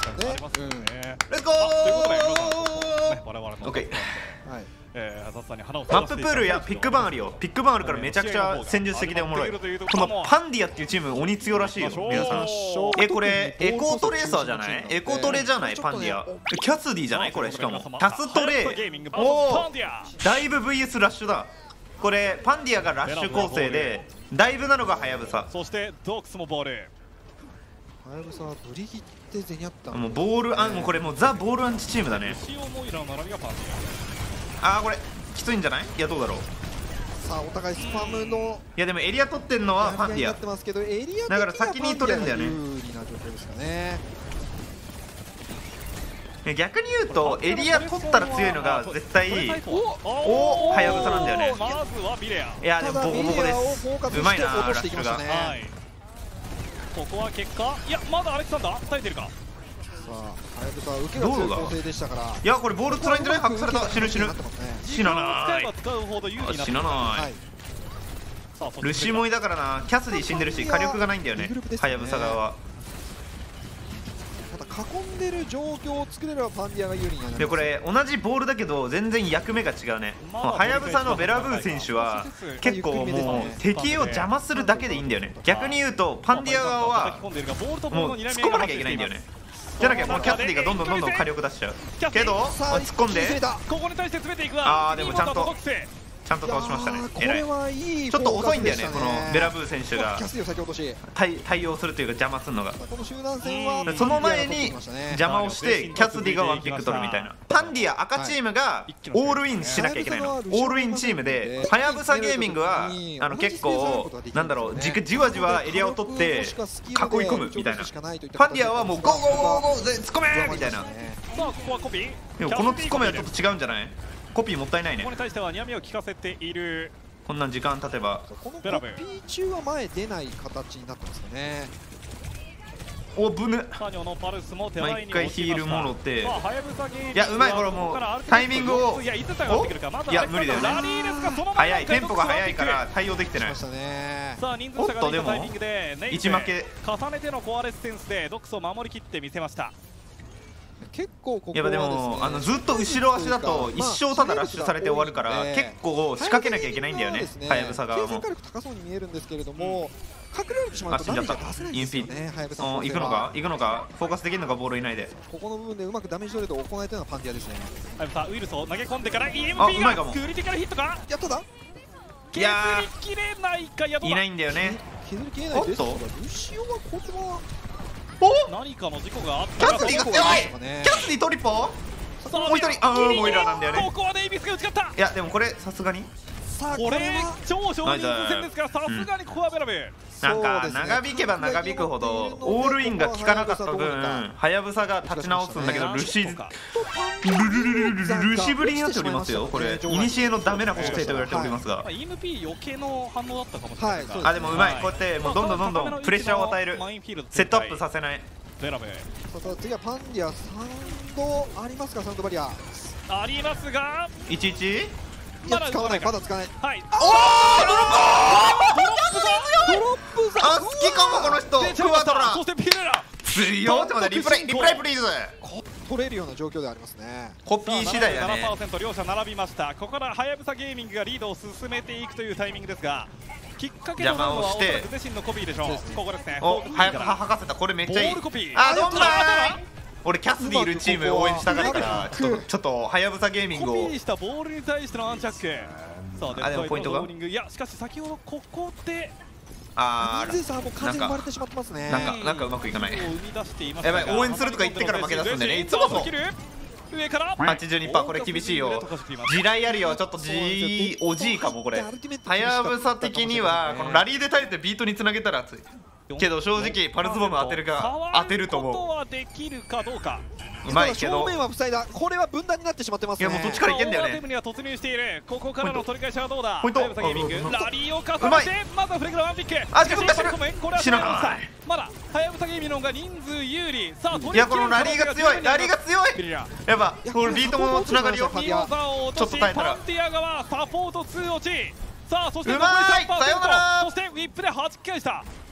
からね。 レッツゴー。 我々のオッケー。 ママッププールやピックバンあるよ。ピックバンあるからめちゃくちゃ戦術的でおもろい。このパンディアっていうチーム鬼強らしいよ皆さん。これエコートレーサーじゃない？エコートレじゃないパンディア。キャスディじゃないこれしかも。タストレー。おお。だいぶ VS ラッシュだ。これパンディアがラッシュ構成でだいぶなのがハヤブサ。 そしてドークスもボール。 ハヤブサはブリギってゼニャッタ。 もうボールもうこれもうザボールアンチチームだね。ああこれきついんじゃない？いやどうだろう。 さあお互いスパムのいやでもエリア取ってんのはパンディアだから先に取れんだよね。 有利な状況ですかね。 逆に言うとエリア取ったら強いのが絶対おハヤブサなんだよね。いやでもボコボコです。うまいなラッシュが。 ここは結果いやまだアレクサンダー耐えてるか。 さあハヤブサは受けが強い構成でしたから。 いやこれボールつらいんじゃない？ハックされた。死ぬ死なない。死なない。ルシモイだからな。キャスディ死んでるし火力がないんだよねハヤブサ側は。 ただ囲んでる状況を作れればパンディアが有利になります。 でこれ同じボールだけど全然役目が違うね。ハヤブサのベラブー選手は結構もう敵を邪魔するだけでいいんだよね。逆に言うとパンディア側はもう突っ込まなきゃいけないんだよね。じゃなきゃもうキャスディがどんどん火力出しちゃうけど突っ込んでここに対して詰めていくわ。 でもちゃんと倒しましたね。偉い。ちょっと遅いんだよねこのベラブー選手が対応するというか邪魔するのが。その前に邪魔をしてキャスディがワンピック取るみたいな。パンディア赤チームがオールインしなきゃいけないの。オールインチームでハヤブサゲーミングは結構なんだろうじわじわエリアを取って囲い込むみたいな。パンディアはもうゴーゴーゴーゴーで突っ込めみたいな。でもこの突っ込めはちょっと違うんじゃない？コピーもったいないね。 ここに対してはにらみを効かせている。 こんな時間経てばこのコピー中は前出ない形になってますかね。 おぶぬ。一回ヒールもろて。いやうまい。これもうタイミングをいや無理だよね。早いテンポが速いから対応できてない。おっとでも1負け。 重ねてのコアレスセンスでドックスを守りきってみせました。 結構ここやっぱでもずっと後ろ足だと一生ただラッシュされて終わるから結構仕掛けなきゃいけないんだよねハヤブサ側も。 経済火力高そうに見えるんですけれども隠れられてしまうとダメージが出せないんですよね。ハヤブサ行くのかフォーカスできるのかボールいないで。 ここの部分でうまくダメージトレードを行えたのはパンディアですね。 ハヤブサウイルスを投げ込んでから EMP がクリティカルヒットか。 やっただ削りきれないか。いないんだよね。 削りきれないですがルシオはこれは何かの事故があったキャスディが強い。キャスディトリポもう一人モイラーなんだよね。 ここはデイビスが打ち勝った。 いやでもこれさすがにこれ超少人数戦ですからさすがにここはベラブなんか長引けば長引くほどオールインが効かなかった分ハヤブサが立ち直すんだけどルシぶりになっておりますよ。これイニシエのダメな構成と言われておりますが EMP 余計の反応だったかもしれない。 でもうまい。こうやってもうどんどんプレッシャーを与える。セットアップさせない。 ベラブ次はパンディアサウンドありますか。サウンドバリアありますが 11？ いや使わない。まだ使わない。 はい。 ドロップさ好きかもこの人。クワトラそしてピレラ強い。ちょっと待ってリプレイプリーズ。 取れるような状況でありますね。 コピー次第だね。 7% 両者並びました。ここからハヤブサゲーミングがリードを進めていくというタイミングですがきっかけとなるのはおそらく自身のコピーでしょう。ここですね。 早く吐かせた。これめっちゃいい。 ボールコピー。 どんだー。俺キャスディいるチーム応援したがるからちょっとハヤブサゲーミングをコピーしたボールに対してのアンチャック。さあでもポイントがいやしかし先ほどここで人数差はもう完全に生まれてしまってますね。 なんかうまくいかない。 やばい応援するとか言ってから負け出すんでねいつもそう。 上から 82%。これ厳しいよ。地雷あるよ。ちょっとおじいかもこれ。ハヤブサ的にはこのラリーで耐えてビートにつなげたら熱いけど正直パルスボム当てると思う。うまいけど正面は塞いだ。これは分断になってしまってますね。 いやもうどっちからいけんだよね。 ここからの取り返しはどうだ。 ポイントラリーを重ねてまずはフレグラワンピック。 自分が死ぬ。死なない。 まだハヤブサゲーミングの方が人数有利。さあいやこのラリーが強い。やばこれビートもつながるよ。ちょっと耐えたらパンディア側サポート2落ち。さあそしてうまい。さよなら。 そしてウィップで弾き返した。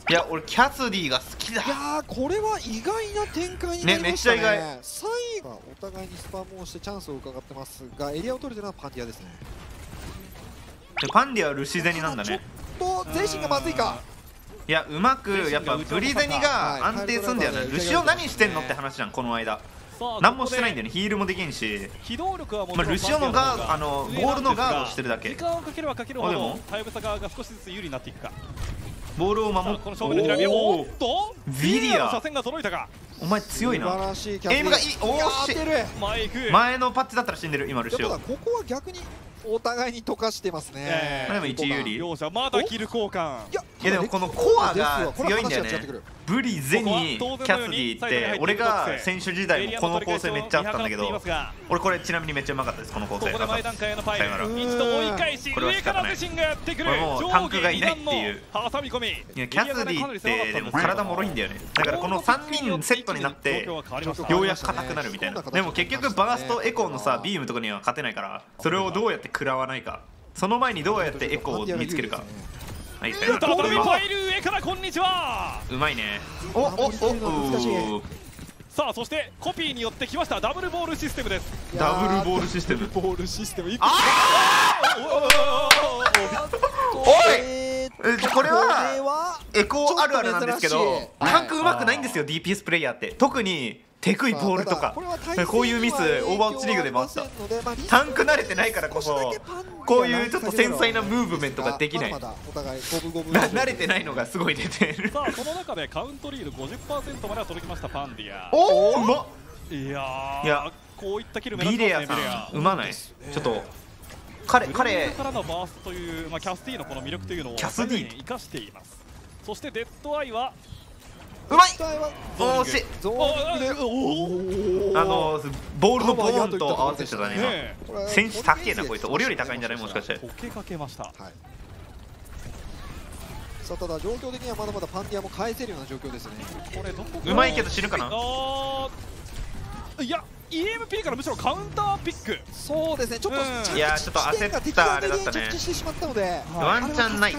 いや俺キャスディが好きだ。 いやーこれは意外な展開になりましたね。 めっちゃ意外。 最後はお互いにスパムをしてチャンスを伺ってますが、エリアを取れてるのはパンディアですね。 パンディアはルシゼニなんだね。 ちょっと全身がまずいか。 いやうまくやっぱブリゼニが安定するんだよね。ルシオ何してんのって話じゃんこの間。何もしてないんだよね。ヒールもできんし、ルシオのガーボールのガードをしてるだけ。 時間をかければかけるほどハヤブサ側が少しずつ有利になっていくか。 ボールを守って、 この勝負の左おっとビリア車線が揃えたか。 お前強いな。エイムがいい。おーし前のパッチだったら死んでる今ルシオ。 ここは逆にお互いに溶かしてますね。 でも1有利。 両者まだキル交換。 いやでもこのコアが強いんだよね。ブリゼニキャスディって俺が選手時代もこの構成めっちゃあったんだけど、俺これちなみにめっちゃうまかったですこの構成。 ここで前段階へのパイル一度追い返し上から自身がやってくる。 もうタンクがいないっていう。 挟み込み。 いやキャスディってでも体もろいんだよね。だからこの3人セットになってようやく硬くなるみたいな。でも結局バーストエコーのさビームとかには勝てないから、それをどうやって食らわないか、その前にどうやってエコーを見つけるか。はい、 再びパイル上からこんにちは。 うまいね。おさあそしてコピーによってきましたダブルボールシステムです。 ダブルボールシステム。 ボールシステム。 おい、これはエコーあるあるなんですけど、タンクうまくないんですよ DPS プレイヤーって。特にテクイボールとかこういうミスオーバーウォッチリーグでもあった。タンク慣れてないからこそこういうちょっと繊細なムーブメントができない。慣れてないのがすごい出てる。 さあこの中でカウントリード 50% までは届きましたパンディア。 おおうまっ。 いやこういったキル目ビレアさんうまない。ちょっと彼からのバーストというキャスディのこの魅力というのをキャスディ生かしています。そしてデッドアイはうまい。惜しい。ボールのボーンと合わせてたね今。選手高えなこいつ。俺より高いんじゃないもしかして。 溶けかけました。 さあただ状況的にはまだまだパンディアも返せるような状況ですね。 これどこうまいけど死ぬかな。 いや EMP からむしろカウンターピック。 そうですね。ちょっといやちょっと焦ったあれだったね。ワンチャンない。もう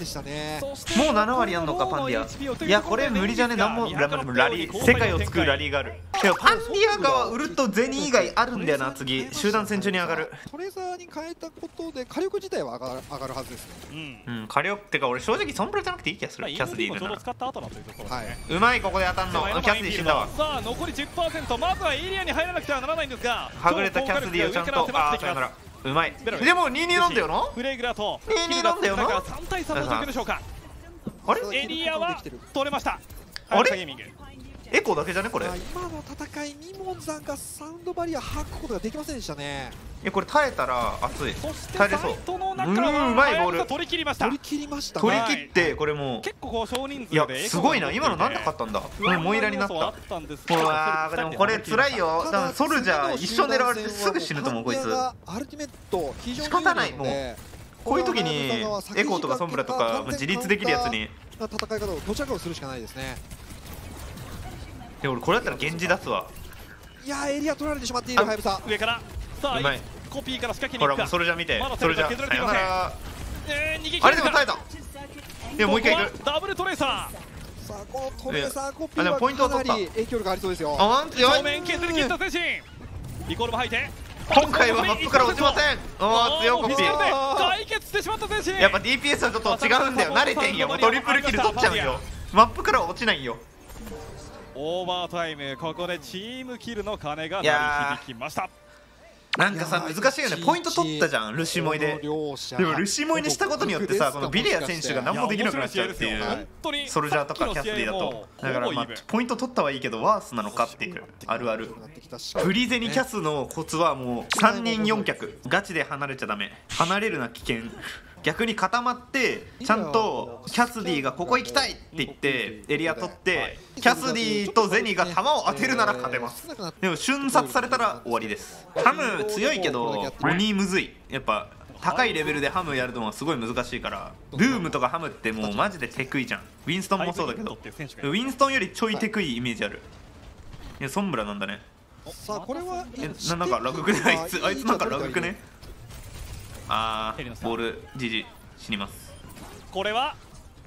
7割やんのかパンディア。いやこれ無理じゃね。何もラリー世界を救うラリーがある。でもパンディアがウルトゼニ以外あるんだよな。次集団戦中に上がる。 トレザーに変えたことで火力自体は上がるはずですね。 うん火力ってか俺正直ソンブラじゃなくていい気がする。キャスディーのうまい。ここで当たんのキャスディー死んだわ。 さあ残り 10%。まずはエリアに入らなくてはならないんですが、 はぐれたキャスディーをちゃんとうまい。でも22なんだよな。 フレグラと 22なんだよな。 3対3の状況でしょうか。 あれエリアは取れました。 あれエコーだけじゃねこれ。 今の戦いミモザがサウンドバリア吐くことができませんでしたね。 これ耐えたら熱い。耐えれそう。 うまいボール取り切りました。 取り切りました。 取り切ってこれもう結構こう少人数で。 いやすごいな。今のなんで勝ったんだ。モイラになった。うわでもこれ辛いよ。ソルジャー一生狙われてすぐ死ぬと思うこいつ。仕方ない。もうこういう時にエコーとかソンブラとか自立できるやつに戦い方をどちらかをするしかないですね。 俺これだったら源氏出すわ。 いやエリア取られてしまっているハヤブサ。 上からさあコピーから仕掛けに行くか。 ほらソルジャー見て。ソルジャーさよなら。 あれでも耐えた。でももう一回いく。 ダブルトレーサー。さあこのトレーサーコピーはかなり影響力ありそうですよ。 正面削り切った選手リコールも吐いて今回はマップから落ちません。おお強コピー。 解決してしまった選手。 やっぱ DPS はちょっと違うんだよ。慣れてんよ。トリプルキル取っちゃうんよ。マップから落ちないよ。 オーバータイムここでチームキルの鐘が鳴り響きました。 なんかさ難しいよね。ポイント取ったじゃんルシモイで。でもルシモイにしたことによってさこのビレア選手が何もできなくなっちゃうっていう。ソルジャーとかキャスディだとだからまあポイント取ったはいいけどワースなのかっていうあるある。ブリゼニキャスのコツはもう3人4脚ガチで離れちゃダメ。離れるな危険。逆に固まってちゃんとキャスディがここ行きたいって言ってエリア取ってキャスディとゼニが弾を当てるなら勝てます。でも瞬殺されたら終わりです。ハム強いけど鬼むずい。やっぱ高いレベルでハムやるのはすごい難しいから。ブームとかハムってもうマジでテクイじゃん。ウィンストンもそうだけどウィンストンよりちょいテクイイメージある。いやソンブラなんだね。 さあこれはなんかラグくね。あいつなんかラグくね。ボール GG 死にます。 これは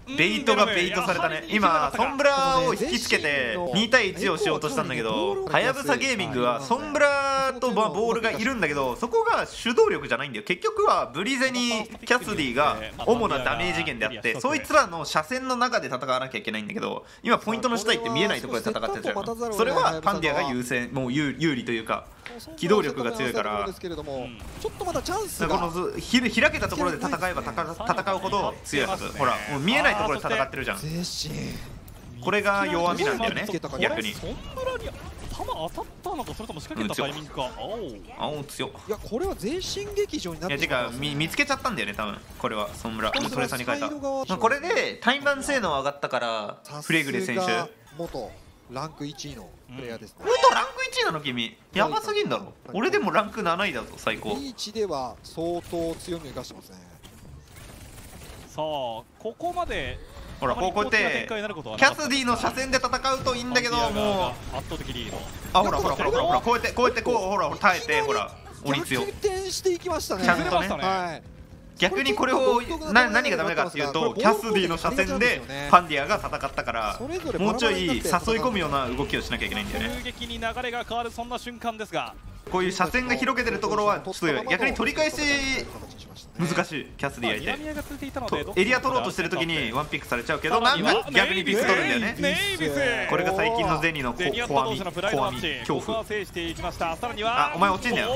ベイトがベイトされたね。今ソンブラを引きつけて2対1をしようとしたんだけど、はやぶさゲーミングはソンブラとボールがいるんだけど、そこが主導力じゃないんだよ。結局はブリゼにキャスディが主なダメージ源であって、そいつらの車線の中で戦わなきゃいけないんだけど、今ポイントの下行って見えないところで戦ってるじゃん。それはパンディアが優勢、もう有利というか機動力が強いから、 ちょっとまだチャンスがこの開けたところで戦えば戦うほど強いはず。ほらもう見えないところで戦ってるじゃん。これが弱みなんだよね、逆に。 ソンブラに弾当たったのか、それとも仕掛けたタイミングか。 青強。 いやこれは全身劇場になっててか見つけちゃったんだよね多分。これはソンブラトレサに変えた。これで対マン性能上がったからフレグレ選手元ランク1位のプレイヤーですね。 元ランク1位なの君、やばすぎんだろ。俺でもランク7位だぞ最高。 リーチでは相当強みを生かしてますね。 さあここまでほらこうやってキャスディの車線で戦うといいんだけど、もう圧倒的リード。 あほらこうやってほら耐えて、ほら鬼強逆転していきましたね。 ちゃんとね。逆にこれを何がダメかっていうと、キャスディの車線でパンディアが戦ったから、もうちょい誘い込むような動きをしなきゃいけないんだよね。 急激に流れが変わるそんな瞬間ですが、 こういう車線が広げてるところはちょっと逆に取り返し難しい。キャスディ相手エリア取ろうとしてる時にワンピックされちゃうけど、なんか逆にビス取るんだよね。これが最近のゼニの怖み恐怖。あお前落ちんだよ。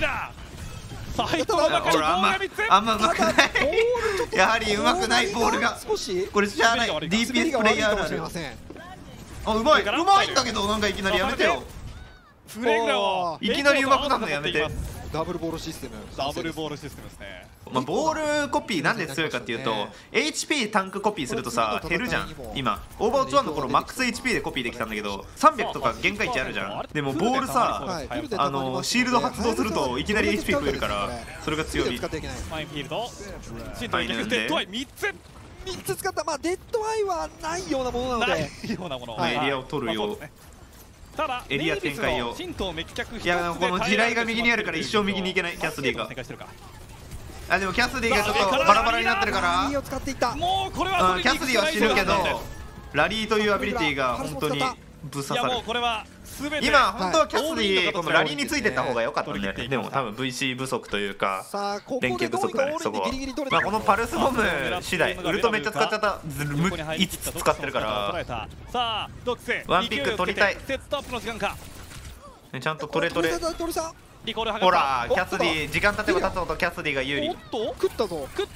あんまうまくないやはりうまくないボールが。これしゃあない DPS プレイヤーなの。あうまいんだけど、なんかいきなりやめてよ。いきなりうまくなるのやめて。 ダブルボールシステムですね。 ボールコピーなんで強いかっていうと、 HP タンクコピーするとさ減るじゃん。今オーバーウォッチ1の頃マックス HP でコピーできたんだけど、300とか限界値あるじゃん。でもボールさシールド発動するといきなり HP 増えるから、それが強い。 マインフィールドシント逆デッドアイ3つ使った。まあデッドアイはないようなものなので、 エリアを取るよう。 ただエリア展開を。いやこの地雷が右にあるから一生右に行けない。キャスディがでもキャスディがちょっとバラバラになってるから、 もうこれはキャスディは死ぬけどラリーというアビリティが本当にぶっ刺さる。今本当はキャスディこのラリーについてった方が良かったんだよね。でも多分 VC 不足というか連携不足だねそこは。このパルスボム次第ウルトめっちゃ使っちゃった。5つ使ってるからワンピック取りたい。ちゃんと取れ。ほらキャスディ時間経てば経つほどキャスディが有利。 食ったぞ。 食った。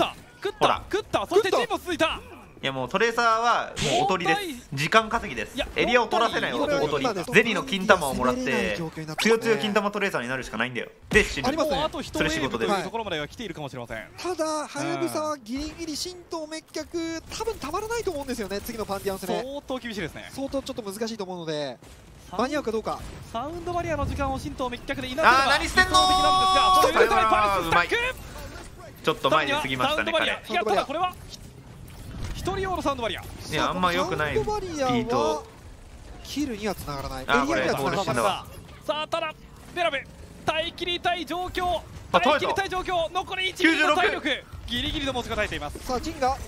そしてチーム続いた。 いやもうトレーサーはもうおとりです。時間稼ぎです。エリアを取らせないおとり。ゼニの金玉をもらって強金玉トレーサーになるしかないんだよ。で死ぬ。それ仕事です。 ところまでは来ているかもしれません。 ただはやぶさはギリギリ神道滅却多分たまらないと思うんですよね。次のパンディアン攻め相当厳しいですね。 相当ちょっと難しいと思うので間に合うかどうか。 サウンドバリアの時間を神道滅却でいなければ何してんのちょっと前に過ぎましたね彼。 いやただこれは一人用のサウンドバリア。 いやあんま良くない。ピートキルには繋がらない。 これボール死んだわ。 さあただベラベ耐え切りたい状況。残り1の体力ギリギリの持ちが耐えています。 さあジンが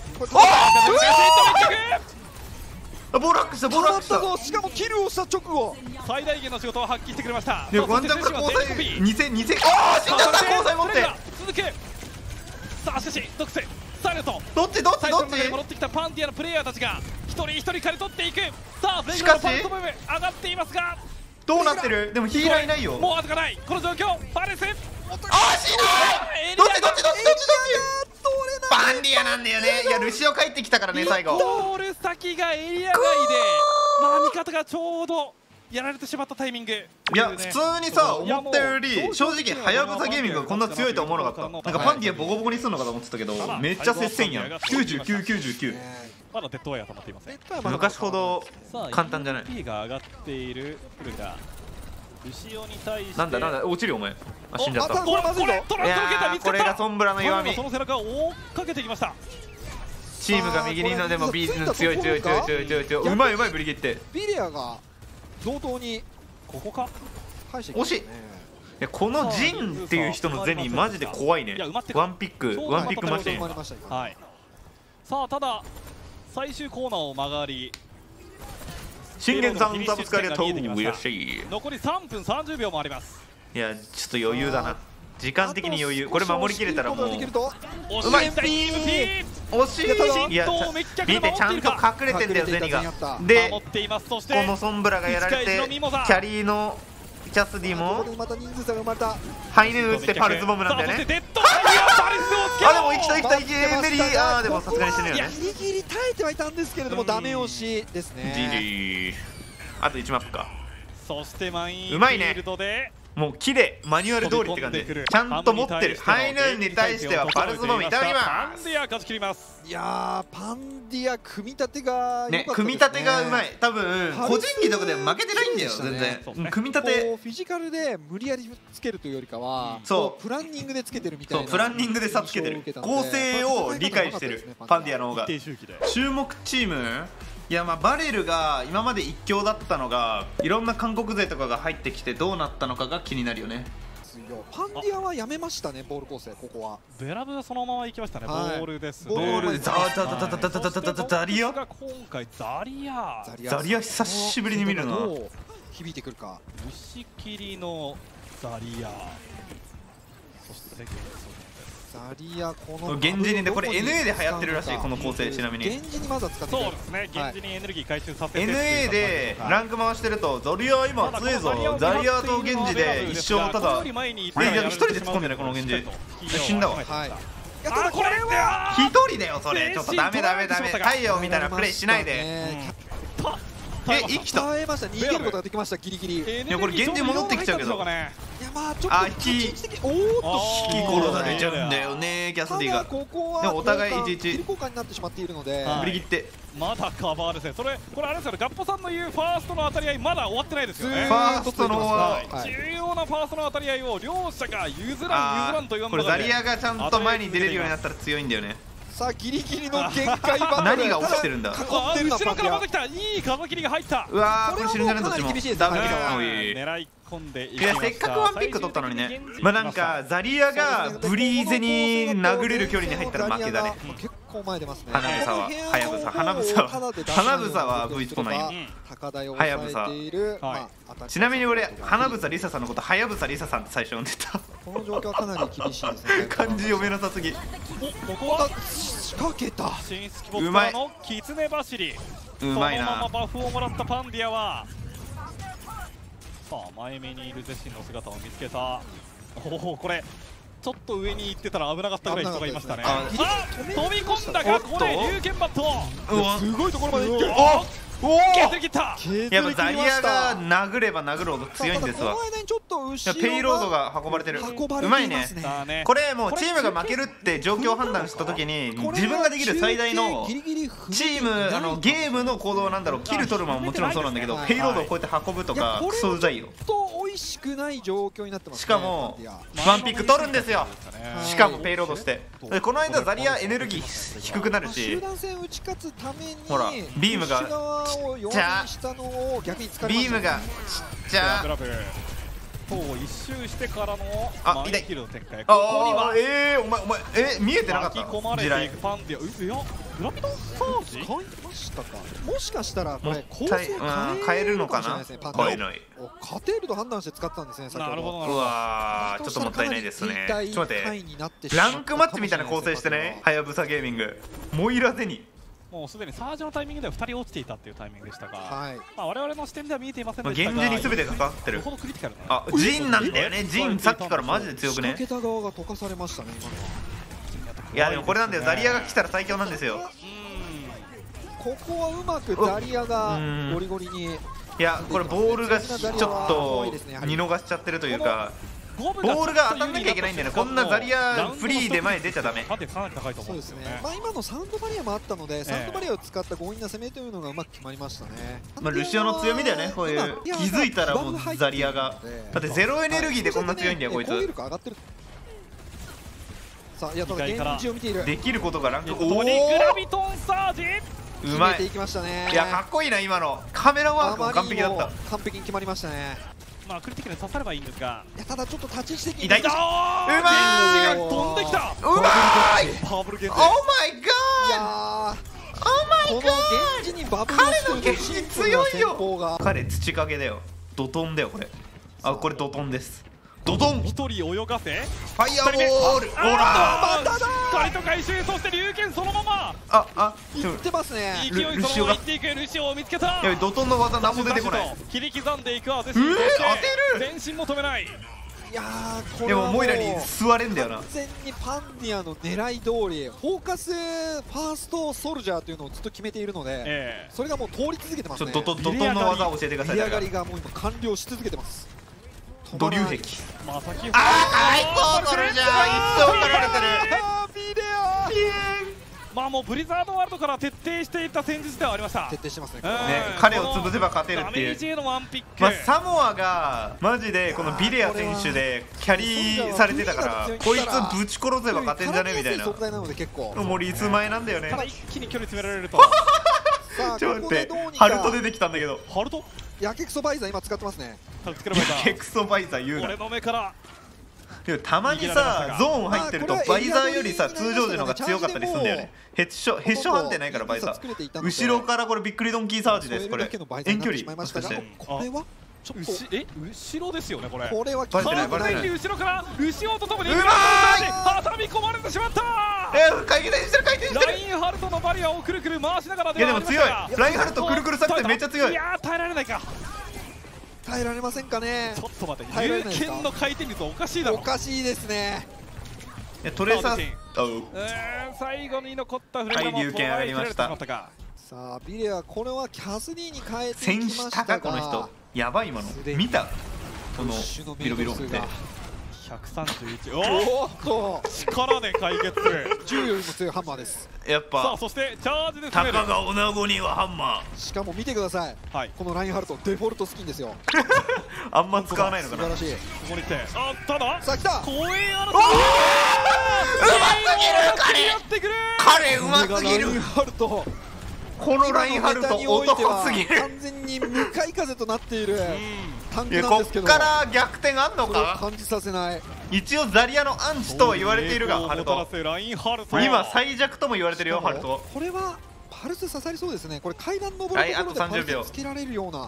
ボールハックしたしかもキルをした直後最大限の仕事を発揮してくれました。 ワンジャンから交際2000ああ死んじゃった。交際持って続く。さあしかしドクセサイレントどっち戻ってきたパンディアのプレイヤーたちが一人刈り取っていく。さあフレグラのパルスボム上がっていますがどうなってる。でもヒーラーいないよ。 もう後がないこの状況。パレス死ぬ。どっちパンディアなんだよね。いやルシオ帰ってきたからね最後。 ボール先がエリア外で味方がちょうどやられてしまったタイミング。 いや普通にさ思ったより正直はやぶさゲーミングがこんな強いとは思わなかった。なんかパンディアボコボコにするのかと思ってたけどめっちゃ接戦やん。9999。 まだデッドワイヤー溜まっていません。 昔ほど簡単じゃない。 P が上がっているプルが後ろに対してなんだ落ちるよお前。死んじゃった。 これこれがソンブラの弱み。 その背中を追っかけてきました。 チームが右にのでも B 強い。うまいブリギってビレアが同等にここか惜しい。このジンっていう人のゼニマジで怖いね。ワンピックマシン。 はい。さあただ最終コーナーを曲がり信玄さんとぶつかりがとうよっしゃい。 残り3分30秒もあります。 いやちょっと余裕だな、時間的に余裕。これ守りきれたらもううまい。 惜しい。いや見てちゃんと隠れてんだよゼニが。でこのソンブラがやられてキャリーのキャスディもハイネ打ってパルスボムなんだよね。あでも生きたメリー。でもさすがに死ぬよね。 ギリギリ耐えてはいたんですけれどもダメ押しですね。 あと1マップか。 そしてマインフうまいねィールドでもう綺麗、マニュアル通りって感じ。ちゃんと持ってる。ハイヌーンに対してはパルスボム痛みパます。 ンディア勝ち切ります。 いやーパンディア組み立てがね、組み立てがうまい。多分個人技とかで負けてないんだよ全然。組み立てフィジカルで無理やりつけるというよりかは、 そうプランニングでつけてるみたいな。 プランニングで差つけてる。構成を理解してるパンディアの方が。注目チーム、いやまあバレルが今まで一強だったのがいろんな韓国勢とかが入ってきてどうなったのかが気になるよね。 パンディアはやめましたね、ボール構成。ここはベラブがそのまま行きましたね。ボールですね。 ボールザリアが今回ザリア久しぶりに見るな。 響いてくるか。 牛切りのザリア、そしてザリアこの源氏にでこれ NA で流行ってるらしいこの構成。ちなみに源氏にまずは使ってそうですね。源氏にエネルギー回収させて NA でランク回してるとザリア今強いぞ。ザリアと源氏で一生ただ一人で突っ込んでねこの源氏死んだわ。 ただこれは一人だよそれ。ちょっとダメ太陽みたいなプレイしないで。生きた。 耐えました。逃げることができました。ギリギリ。 いやこれ源氏戻ってきちゃうけど。 いやまあちょっと引き殺されちゃうんだよねキャスディが。でもお互い1-1 交換になってしまっているので振り切ってまだカバーですね。これあれですよね。ガッポさんの言うファーストの当たり合いまだ終わってないですよね。 ファーストの重要なファーストの当たり合いを両者が譲らんというので、 これザリアがちゃんと前に出れるようになったら強いんだよね。 さあギリギリの限界バトル。 何が起きてるんだ。 後ろからまた来た。いい風切りが入った。 うわーこれ死ぬんじゃねどっちも。 狙い込んでいきました。 せっかくワンピック取ったのにね。まあなんかザリアがブリーゼに殴れる距離に入ったら負けだね。 結構前出ますね。 花房ははやぶさは V スポないよ。はやぶさ。ちなみに俺花房リサさんのことはやぶさリサさんって最初呼んでた。 この状況はかなり厳しいですね。 漢字読めなさすぎ。 ここは仕掛けた。 新スキボットからのキツネ走り。 うまいな。 そのままバフをもらったパンディアはさあ前目にいるゼシンの姿を見つけた。これちょっと上に行ってたら危なかったぐらい人がいましたね。飛び込んだがここで龍拳バット。 すごいところまで行って。 削り切った。 やっぱザリアが殴れば殴るほど強いんですわ。ペイロードが運ばれてる。うまいね。これもうチームが負けるって状況判断した時に自分ができる最大のチームゲームの行動なんだろう。キル取るももちろんそうなんだけどペイロードをこうやって運ぶとかクソうざいよ。 美味しくない状況になってます。 しかもワンピック取るんですよ。しかもペイロードしてこの間ザリアエネルギー低くなるし、ほらビームがちっちゃビームがちっちゃ一周してからのあ痛いキルの展開。 ここにはお前見えてなかった。 巻き込まれていくパンディア。いやグラビトサージ変えましたか。もしかしたらこれ構成変えるのかな。変えない。 勝てると判断して使ってたんですね。 なるほど。 うわちょっともったいないですね。ちょっと待ってランクマッチみたいな構成してね。はやぶさゲーミングモイラゼニ。 もうすでにサージのタイミングでは2人落ちていたっていうタイミングでしたが、我々の視点では見えていませんでしたが、 源氏に全てかかってる。あ、ジンなんだよね。ジンさっきからマジで強くね。 仕掛けた側が溶かされましたね今のは。 いやでもこれなんだよ。ザリアが来たら最強なんですよ。 ここはうまくザリアがゴリゴリに。 いやこれボールがちょっと見逃しちゃってるというか。ボールが当たんなきゃいけないんだよね。こんなザリアフリーで前出ちゃダメ。 そうですね。 今のサウンドバリアもあったのでサウンドバリアを使った強引な攻めというのがうまく決まりましたね。 ルシオの強みだよね。こういう気づいたらもうザリアがだってゼロエネルギーでこんな強いんだよこいつ。 さあいやただ現地を見ている。 できることがランク。 グラビトンサージうまい。 いきましたね。 いやかっこいいな今のカメラワークも完璧だった。 完璧に決まりましたね。 まあクリティカルに刺さればいいんですが、 いやただちょっと立ち位置的に痛い。うまーい。飛んできた。 うまい。 パワフルゲーム。 オーマイガー。 いやオーマこの現時にバブルを作るというシンプルな戦法が。 彼土影だよ。ドトンだよこれ。あ、これドトンです。ドドン。 一人泳がせファイアボール。ほらまただ光と回収、そして龍拳そのままいってますね。 勢いそのままいっていく。ルシオを見つけた。 いやドトンの技何も出てこない。 切り刻んでいくアゼシン。 当てる。 全身も止めない。 いやー、これではもモイラに吸われんだよな。 完全にパンディアの狙い通りフォーカスファーストソルジャーというのをずっと決めているので、それがもう通り続けてますね。 ドトンの技を教えてください。 リアガリがもう今完了し続けてます。 ドリュー壁。 まさきソルジャー一層取られてる。 ビデまあもうブリザードワールドから徹底していった戦術ではありました。 徹底してますね。 彼を潰せば勝てるっていう。サモアがマジでこのビレア選手でキャリーされてたからこいつぶち殺せば勝てんじゃねみたいな。もうリス前なんだよね。 ただ一気に距離詰められると。 ちょっと待って、ハルト出てきたんだけど。 ハルトやけくそバイザー今使ってますね。 やけくそバイザー言うな。 俺の目からたまにさゾーン入ってるとバイザーよりさ通常時の方が強かったりするんだよね。ヘッショ判定ないからバイザー。後ろからこれびっくりドンキーサージです。これ遠距離もしかして。 これはちょっと後ろですよねこれ。 これはバレてないバレてない。 後ろから牛尾とともにうまい挟み込まれてしまった。 回転してる回転してる。 ラインハルトのバリアをくるくる回しながらいやでも強い。ラインハルトくるくる作戦めっちゃ強い。 いや耐えられないか。 耐えられませんかね。 ちょっと待って、龍拳の回転率おかしいだろ。 おかしいですね。 トレーサー最後に残ったフレンドも龍拳上がりました。 さあビレはこれはキャスディに変えていきましたが、 この人やばい今の見たこのビロビロって 131。 おっと力で解決。 10よりも強いハンマーです。 やっぱさあそしてチャージでたかが女子にはハンマー。しかも見てください、このラインハルトデフォルトスキンですよ。 あんま使わないのかな。 素晴らしい。 ここに来てたださあ来た公園争い。 うますぎる彼うますぎる。 ラインハルトこのラインハルト男すぎる。 完全に向かい風となっているタンクなんですけど、 こっから逆転あんのか。 感じさせない。 一応ザリアのアンチとは言われているがハルト今最弱とも言われてるよハルト。 これはパルス刺さりそうですね。これ階段登るところでパルスつけられるような。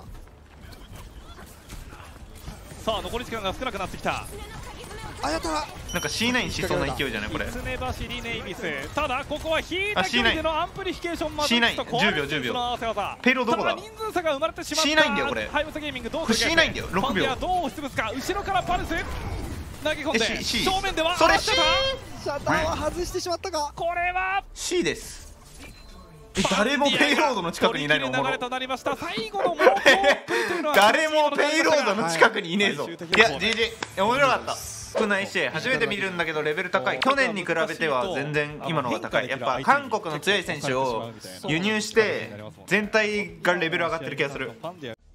さあ残り時間が少なくなってきた。 あやたらなんか C9 しそうな勢いじゃないこれ。 キツネ走りネイビス。ただここは引いた距離でのアンプリフィケーションまで C9 10秒ペイローどこだ。 人数差が生まれてしまった。 C9 だよこれ。 ハイムスゲーミングどうするか。 C9 だよ6秒。 どう押し潰すか。後ろからパルス投げ込んで正面ではそれ C。 シャッターは外してしまったか。 これは C です。誰もペイロードの近くにいないの。 流れとなりました。最後の誰もペイロードの近くにいねえぞ。いや GG 面白かった。少ないし初めて見るんだけどレベル高い。去年に比べては全然今の方が高い。やっぱ韓国の強い選手を輸入して全体がレベル上がってる気がする。